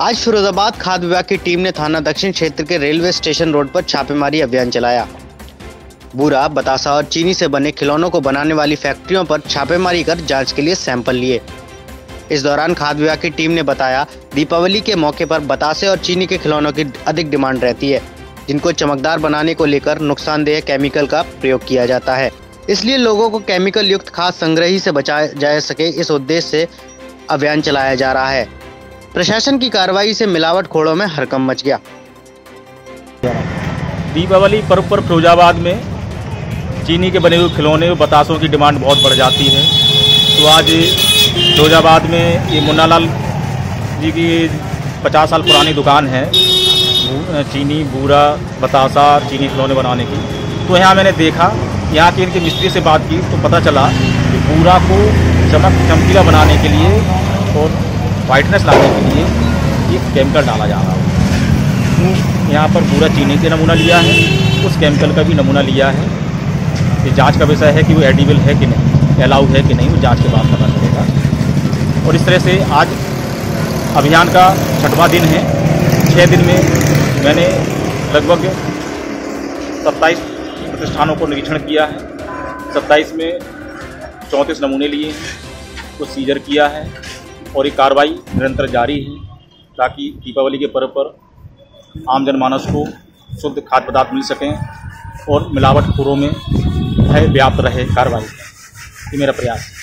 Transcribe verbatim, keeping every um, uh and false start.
आज फिरोजाबाद खाद्य विभाग की टीम ने थाना दक्षिण क्षेत्र के रेलवे स्टेशन रोड पर छापेमारी अभियान चलाया। बूरा, बतासा और चीनी से बने खिलौनों को बनाने वाली फैक्ट्रियों पर छापेमारी कर जांच के लिए सैंपल लिए। इस दौरान खाद्य विभाग की टीम ने बताया, दीपावली के मौके पर बतासे और चीनी के खिलौनों की अधिक डिमांड रहती है, जिनको चमकदार बनाने को लेकर नुकसानदेह केमिकल का प्रयोग किया जाता है। इसलिए लोगों को केमिकल युक्त खाद्य संग्रही से बचाया जा सके, इस उद्देश्य से अभियान चलाया जा रहा है। प्रशासन की कार्रवाई से मिलावट खोरों में हड़कंप मच गया। दीपावली पर्व पर फिरोजाबाद में चीनी के बने हुए खिलौने और बतासों की डिमांड बहुत बढ़ जाती है। तो आज फिरोजाबाद में ये मुन्नालाल जी की पचास साल पुरानी दुकान है, चीनी, बूरा, बतासा, चीनी खिलौने बनाने की। तो यहाँ मैंने देखा, यहाँ के इनके मिस्त्री से बात की तो पता चला कि बूरा को चमक चमकीला बनाने के लिए और वाइटनेस लाने के लिए ये केमिकल डाला जा रहा है। तो यहाँ पर पूरा चीनी का नमूना लिया है, उस केमिकल का भी नमूना लिया है। ये जांच का विषय है कि वो एडिबल है कि नहीं, अलाउ है कि नहीं, वो जांच के बाद पता चलेगा। और इस तरह से आज अभियान का छठवां दिन है। छः दिन में मैंने लगभग सत्ताईस प्रतिष्ठानों को निरीक्षण किया है। सत्ताईस में चौंतीस नमूने लिए हैं, को सीजर किया है और ये कार्रवाई निरंतर जारी है, ताकि दीपावली के पर्व पर आम जनमानस को शुद्ध खाद्य पदार्थ मिल सकें और मिलावटखोरों में भय व्याप्त रहे कार्रवाई। ये मेरा प्रयास है।